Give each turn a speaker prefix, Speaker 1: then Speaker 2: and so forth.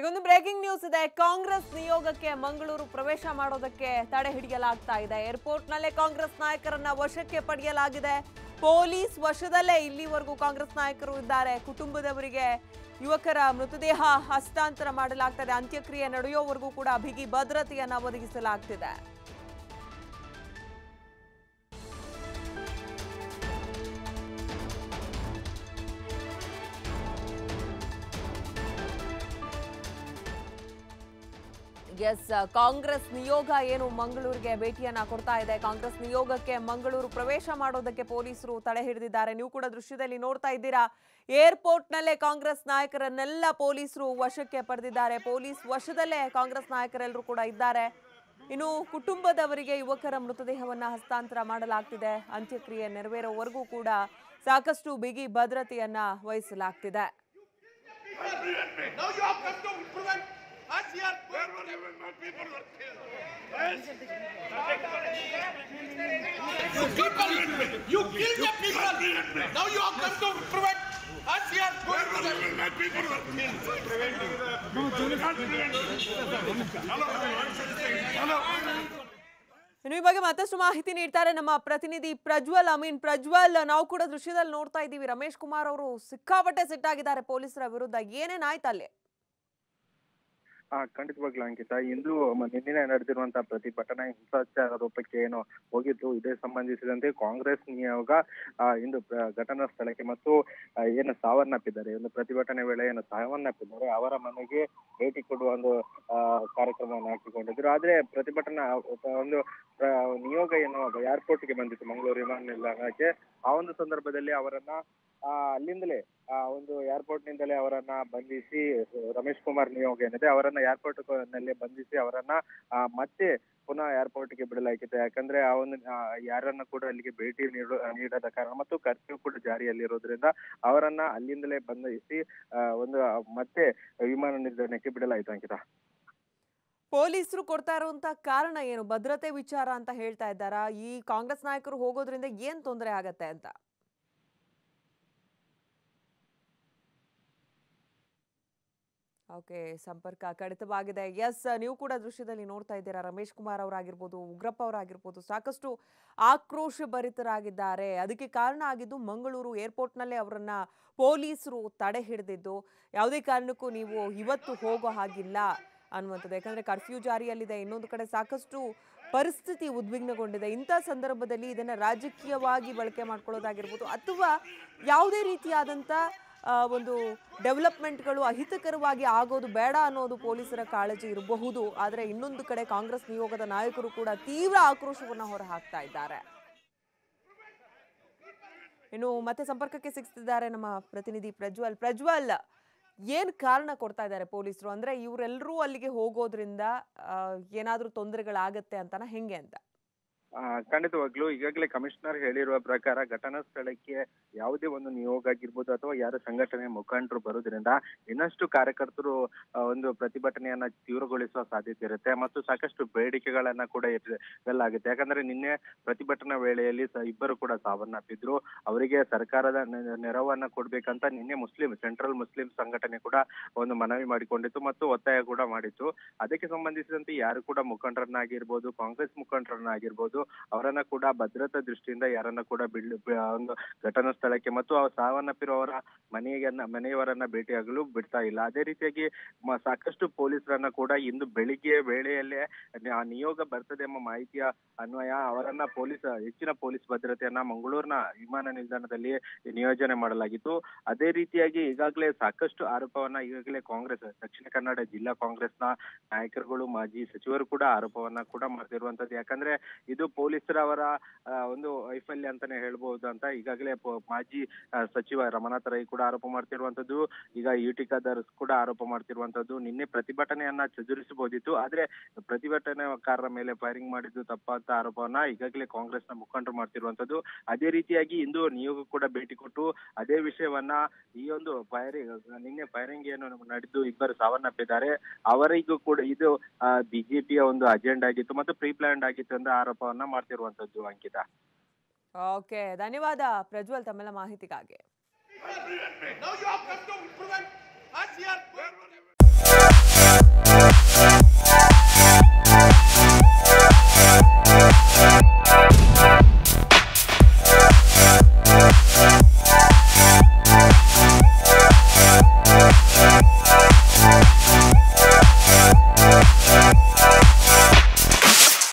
Speaker 1: ಇದೊಂದು breaking news ಇದೆ. ಕಾಂಗ್ರೆಸ್ ನಿಯೋಗಕ್ಕೆ ಮಂಗಳೂರು ಪ್ರವೇಶ ಮಾಡೋದಕ್ಕೆ ತಡೆ ಹಿಡಿಯಲಾಗ್ತಾ ಇದೆ. ಏರ್ಪೋರ್ಟ್ನಲ್ಲೇ ಕಾಂಗ್ರೆಸ್ ನಾಯಕರನ್ನ ವಶಕ್ಕೆ ಪಡೆಯಲಾಗಿದೆ. ಪೊಲೀಸ್ ವಶದಲ್ಲೇ ಇಲ್ಲಿವರೆಗೂ ಕಾಂಗ್ರೆಸ್ ನಾಯಕರು ಇದ್ದಾರೆ. ಕುಟುಂಬದವರಿಗೆ ಯುವಕರ ಮೃತದೇಹ ಹಸ್ತಾಂತರ ಮಾಡಲಾಗ್ತದೆ. ಅಂತ್ಯಕ್ರಿಯೆ ನಡೆಯುವವರೆಗೂ ಕೂಡ ಬಿಗಿ ಭದ್ರತೆಯನ್ನ ಒದಗಿಸಲಾಗ್ತಿದೆ. ಎಸ್, ಕಾಂಗ್ರೆಸ್ ನಿಯೋಗ ಏನು ಮಂಗಳೂರಿಗೆ ಭೇಟಿಯನ್ನ ಕೊಡ್ತಾ ಇದೆ. ಕಾಂಗ್ರೆಸ್ ನಿಯೋಗಕ್ಕೆ ಮಂಗಳೂರು ಪ್ರವೇಶ ಮಾಡೋದಕ್ಕೆ ಪೊಲೀಸರು ತಡೆ ಹಿಡಿದಿದ್ದಾರೆ. ನೀವು ಕೂಡ ದೃಶ್ಯದಲ್ಲಿ ನೋಡ್ತಾ ಇದ್ದೀರಾ. ಏರ್ಪೋರ್ಟ್ನಲ್ಲೇ ಕಾಂಗ್ರೆಸ್ ನಾಯಕರನ್ನೆಲ್ಲ ಪೊಲೀಸರು ವಶಕ್ಕೆ ಪಡೆದಿದ್ದಾರೆ. ಪೊಲೀಸ್ ವಶದಲ್ಲೇ ಕಾಂಗ್ರೆಸ್ ನಾಯಕರೆಲ್ಲರೂ ಕೂಡ ಇದ್ದಾರೆ. ಇನ್ನು ಕುಟುಂಬದವರಿಗೆ ಯುವಕರ ಮೃತದೇಹವನ್ನ ಹಸ್ತಾಂತರ ಮಾಡಲಾಗ್ತಿದೆ. ಅಂತ್ಯಕ್ರಿಯೆ ನೆರವೇರೋವರೆಗೂ ಕೂಡ ಸಾಕಷ್ಟು ಬಿಗಿ ಭದ್ರತೆಯನ್ನ ವಹಿಸಲಾಗ್ತಿದೆ.
Speaker 2: You killed the people. Now you have come to prevent us here.
Speaker 1: ಇನ್ನು ಈ ಬಗ್ಗೆ ಮತ್ತಷ್ಟು ಮಾಹಿತಿ ನೀಡ್ತಾರೆ ನಮ್ಮ ಪ್ರತಿನಿಧಿ ಪ್ರಜ್ವಲ್. ಪ್ರಜ್ವಲ್, ನಾವು ಕೂಡ ದೃಶ್ಯದಲ್ಲಿ ನೋಡ್ತಾ ಇದ್ದೀವಿ. ರಮೇಶ್ ಕುಮಾರ್ ಅವರು ಸಿಕ್ಕಾಪಟ್ಟೆ ಸಿಟ್ಟಾಗಿದ್ದಾರೆ ಪೊಲೀಸರ ವಿರುದ್ಧ. ಏನೇನಾಯ್ತು ಅಲ್ಲಿ?
Speaker 3: ಖಂಡಿತವಾಗ್ಲೂ ಅಂಕಿತ, ಇಂದು ನಿನ್ನೆ ನಡೆದಿರುವಂತಹ ಪ್ರತಿಭಟನಾ ಹಿಂಸಾಚಾರ ರೂಪಕ್ಕೆ ಏನು ಹೋಗಿತ್ತು, ಇದೇ ಸಂಬಂಧಿಸಿದಂತೆ ಕಾಂಗ್ರೆಸ್ ನಿಯೋಗ ಇಂದು ಘಟನಾ ಸ್ಥಳಕ್ಕೆ ಮತ್ತು ಏನು ಸಾವನ್ನಪ್ಪಿದ್ದಾರೆ, ಒಂದು ಪ್ರತಿಭಟನೆ ವೇಳೆ ಏನು ಸಾವನ್ನಪ್ಪಿದ್ದಾರೆ ಅವರ ಮನೆಗೆ ಭೇಟಿ ಕೊಡುವ ಒಂದು ಕಾರ್ಯಕ್ರಮವನ್ನು ಹಾಕಿಕೊಂಡಿದ್ರು. ಆದ್ರೆ ಪ್ರತಿಭಟನಾ ಒಂದು ನಿಯೋಗ ಏನು ಏರ್ಪೋರ್ಟ್ಗೆ ಬಂದಿತ್ತು, ಮಂಗಳೂರು ವಿಮಾನ ನಿಲ್ದಾಣಕ್ಕೆ. ಆ ಒಂದು ಸಂದರ್ಭದಲ್ಲಿ ಅವರನ್ನ ಅಲ್ಲಿಂದಲೇ ಒಂದು ಏರ್ಪೋರ್ಟ್ ನಿಂದಲೇ ಅವರನ್ನ ಬಂಧಿಸಿ, ರಮೇಶ್ ಕುಮಾರ್ ನಿಯೋಗ ಏನಿದೆ ಅವರನ್ನ ಏರ್ಪೋರ್ಟ್ ನಲ್ಲಿ ಬಂಧಿಸಿ ಅವರನ್ನ ಮತ್ತೆ ಪುನಃ ಏರ್ಪೋರ್ಟ್ಗೆ ಬಿಡಲಾಗಿತ್ತು. ಯಾಕಂದ್ರೆ ಆ ಒಂದು ಯಾರನ್ನ ಕೂಡ ಅಲ್ಲಿಗೆ ಭೇಟಿ ನೀಡದ ಕಾರಣ ಮತ್ತು ಕರ್ಫ್ಯೂ ಕೂಡ ಜಾರಿಯಲ್ಲಿರೋದ್ರಿಂದ ಅವರನ್ನ ಅಲ್ಲಿಂದಲೇ ಬಂಧಿಸಿ ಒಂದು ಮತ್ತೆ ವಿಮಾನ ನಿಲ್ದಾಣಕ್ಕೆ ಬಿಡಲಾಯಿತು. ಅಂಕಿತ,
Speaker 1: ಪೊಲೀಸರು ಕೊಡ್ತಾ ಇರುವಂತ ಕಾರಣ ಏನು? ಭದ್ರತೆ ವಿಚಾರ ಅಂತ ಹೇಳ್ತಾ ಇದ್ದಾರಾ? ಈ ಕಾಂಗ್ರೆಸ್ ನಾಯಕರು ಹೋಗೋದ್ರಿಂದ ಏನ್ ತೊಂದರೆ ಆಗತ್ತೆ ಅಂತ? ಓಕೆ, ಸಂಪರ್ಕ ಕಡಿತವಾಗಿದೆ. ಎಸ್, ನೀವು ಕೂಡ ದೃಶ್ಯದಲ್ಲಿ ನೋಡ್ತಾ ಇದ್ದೀರಾ. ರಮೇಶ್ ಕುಮಾರ್ ಅವರಾಗಿರ್ಬೋದು, ಉಗ್ರಪ್ಪ ಅವರಾಗಿರ್ಬೋದು, ಸಾಕಷ್ಟು ಆಕ್ರೋಶ ಭರಿತರಾಗಿದ್ದಾರೆ. ಅದಕ್ಕೆ ಕಾರಣ ಆಗಿದ್ದು ಮಂಗಳೂರು ಏರ್ಪೋರ್ಟ್ನಲ್ಲೇ ಅವರನ್ನ ಪೊಲೀಸರು ತಡೆ ಹಿಡಿದಿದ್ದು. ಯಾವುದೇ ಕಾರಣಕ್ಕೂ ನೀವು ಇವತ್ತು ಹೋಗೋ ಹಾಗಿಲ್ಲ ಅನ್ನುವಂಥದ್ದು. ಯಾಕಂದ್ರೆ ಕರ್ಫ್ಯೂ ಜಾರಿಯಲ್ಲಿದೆ. ಇನ್ನೊಂದು ಕಡೆ ಸಾಕಷ್ಟು ಪರಿಸ್ಥಿತಿ ಉದ್ವಿಗ್ನಗೊಂಡಿದೆ. ಇಂಥ ಸಂದರ್ಭದಲ್ಲಿ ಇದನ್ನ ರಾಜಕೀಯವಾಗಿ ಬಳಕೆ ಮಾಡ್ಕೊಳ್ಳೋದಾಗಿರ್ಬೋದು ಅಥವಾ ಯಾವುದೇ ರೀತಿಯಾದಂಥ ಒಂದು ಡೆವಲಪ್ಮೆಂಟ್ಗಳು ಅಹಿತಕರವಾಗಿ ಆಗೋದು ಬೇಡ ಅನ್ನೋದು ಪೊಲೀಸರ ಕಾಳಜಿ ಇರಬಹುದು. ಆದರೆ ಇನ್ನೊಂದು ಕಡೆ ಕಾಂಗ್ರೆಸ್ ನಿಯೋಗದ ನಾಯಕರು ಕೂಡ ತೀವ್ರ ಆಕ್ರೋಶವನ್ನು ಹೊರಹಾಕ್ತಾ ಇದ್ದಾರೆ. ಇನ್ನು ಮತ್ತೆ ಸಂಪರ್ಕಕ್ಕೆ ಸಿಗ್ತಿದ್ದಾರೆ ನಮ್ಮ ಪ್ರತಿನಿಧಿ ಪ್ರಜ್ವಲ್, ಏನ್ ಕಾರಣ ಕೊಡ್ತಾ ಇದ್ದಾರೆ ಪೊಲೀಸರು? ಅಂದ್ರೆ ಇವರೆಲ್ಲರೂ ಅಲ್ಲಿಗೆ ಹೋಗೋದ್ರಿಂದ ಏನಾದ್ರೂ ತೊಂದರೆಗಳಾಗತ್ತೆ ಅಂತಾನ, ಹೆಂಗೆ ಅಂತ?
Speaker 3: ಖಂಡಿತವಾಗ್ಲೂ ಈಗಾಗಲೇ ಕಮಿಷನರ್ ಹೇಳಿರುವ ಪ್ರಕಾರ ಘಟನಾ ಸ್ಥಳಕ್ಕೆ ಯಾವುದೇ ಒಂದು ನಿಯೋಗ ಆಗಿರ್ಬೋದು ಅಥವಾ ಯಾರು ಸಂಘಟನೆ ಮುಖಂಡರು ಬರೋದ್ರಿಂದ ಇನ್ನಷ್ಟು ಕಾರ್ಯಕರ್ತರು ಒಂದು ಪ್ರತಿಭಟನೆಯನ್ನ ತೀವ್ರಗೊಳಿಸುವ ಸಾಧ್ಯತೆ ಇರುತ್ತೆ ಮತ್ತು ಸಾಕಷ್ಟು ಬೇಡಿಕೆಗಳನ್ನ ಕೂಡ ಇರಲಾಗುತ್ತೆ. ಯಾಕಂದ್ರೆ ನಿನ್ನೆ ಪ್ರತಿಭಟನಾ ವೇಳೆಯಲ್ಲಿ ಇಬ್ಬರು ಕೂಡ ಸಾವನ್ನಪ್ಪಿದ್ರು. ಅವರಿಗೆ ಸರ್ಕಾರದ ನೆರವನ್ನ ಕೊಡ್ಬೇಕಂತ ನಿನ್ನೆ ಸೆಂಟ್ರಲ್ ಮುಸ್ಲಿಂ ಸಂಘಟನೆ ಕೂಡ ಒಂದು ಮನವಿ ಮಾಡಿಕೊಂಡಿತ್ತು ಮತ್ತು ಒತ್ತಾಯ ಕೂಡ ಮಾಡಿತ್ತು. ಅದಕ್ಕೆ ಸಂಬಂಧಿಸಿದಂತೆ ಯಾರು ಕೂಡ ಮುಖಂಡರನ್ನಾಗಿರ್ಬೋದು, ಕಾಂಗ್ರೆಸ್ ಮುಖಂಡರನ್ನಾಗಿರ್ಬೋದು, ಅವರನ್ನ ಕೂಡ ಭದ್ರತಾ ದೃಷ್ಟಿಯಿಂದ ಯಾರನ್ನ ಕೂಡ ಒಂದು ಘಟನಾ ಸ್ಥಳಕ್ಕೆ ಮತ್ತು ಸಾವನ್ನಪ್ಪಿರುವವರ ಮನೆಯವರನ್ನ ಭೇಟಿಯಾಗಲು ಬಿಡ್ತಾ ಇಲ್ಲ. ಅದೇ ರೀತಿಯಾಗಿ ಸಾಕಷ್ಟು ಪೊಲೀಸರನ್ನ ಕೂಡ ಇಂದು ಬೆಳಿಗ್ಗೆ ವೇಳೆಯಲ್ಲೇ ನಿಯೋಗ ಬರ್ತದೆ ಎಂಬ ಮಾಹಿತಿಯ ಅನ್ವಯ ಅವರನ್ನ ಹೆಚ್ಚಿನ ಪೊಲೀಸ್ ಭದ್ರತೆಯನ್ನ ಮಂಗಳೂರಿನ ವಿಮಾನ ನಿಲ್ದಾಣದಲ್ಲಿ ನಿಯೋಜನೆ ಮಾಡಲಾಗಿತ್ತು. ಅದೇ ರೀತಿಯಾಗಿ ಈಗಾಗಲೇ ಸಾಕಷ್ಟು ಆರೋಪವನ್ನ ಈಗಾಗಲೇ ಕಾಂಗ್ರೆಸ್ ದಕ್ಷಿಣ ಕನ್ನಡ ಜಿಲ್ಲಾ ಕಾಂಗ್ರೆಸ್ನ ನಾಯಕರುಗಳು, ಮಾಜಿ ಸಚಿವರು ಕೂಡ ಆರೋಪವನ್ನ ಕೂಡ ಮಾಡ್ತಿರುವಂತದ್ದು. ಯಾಕಂದ್ರೆ ಇದು ಪೊಲೀಸರವರ ಒಂದು ವೈಫಲ್ಯ ಅಂತಾನೆ ಹೇಳ್ಬಹುದು ಅಂತ ಈಗಾಗಲೇ ಮಾಜಿ ಸಚಿವ ರಮನಾಥ್ ರೈ ಕೂಡ ಆರೋಪ ಮಾಡ್ತಿರುವಂತದ್ದು. ಈಗ ಯುಟಿ ಖಾದರ್ ಕೂಡ ಆರೋಪ ಮಾಡ್ತಿರುವಂತದ್ದು. ನಿನ್ನೆ ಪ್ರತಿಭಟನೆಯನ್ನ ಚದುರಿಸಬಹುದಿತ್ತು, ಆದ್ರೆ ಪ್ರತಿಭಟನಾಕಾರರ ಮೇಲೆ ಫೈರಿಂಗ್ ಮಾಡಿದ್ದು ತಪ್ಪಂತ ಆರೋಪವನ್ನ ಈಗಾಗಲೇ ಕಾಂಗ್ರೆಸ್ನ ಮುಖಂಡರು ಮಾಡ್ತಿರುವಂತದ್ದು. ಅದೇ ರೀತಿಯಾಗಿ ಇಂದು ನಿಯೋಗ ಕೂಡ ಭೇಟಿ ಕೊಟ್ಟು ಅದೇ ವಿಷಯವನ್ನ ಈ ಒಂದು ನಿನ್ನೆ ಫೈರಿಂಗ್ ಏನು ನಡೆದು ಇಬ್ಬರು ಸಾವನ್ನಪ್ಪಿದ್ದಾರೆ ಅವರಿಗೂ ಕೂಡ ಇದು ಬಿಜೆಪಿಯ ಒಂದು ಅಜೆಂಡಾ ಆಗಿತ್ತು ಮತ್ತು ಪ್ರೀ ಪ್ಲಾನ್ಡ್ ಆಗಿತ್ತು ಅಂತ ಆರೋಪವನ್ನ ಮಾಡ್ತಿರುವಂತದ್ದು. ಅಂಕಿತ,
Speaker 1: ಓಕೆ, ಧನ್ಯವಾದ ಪ್ರಜ್ವಲ್ ತಮ್ಮೆಲ್ಲ ಮಾಹಿತಿಗಾಗಿ.
Speaker 2: Now you have come to prevent us here.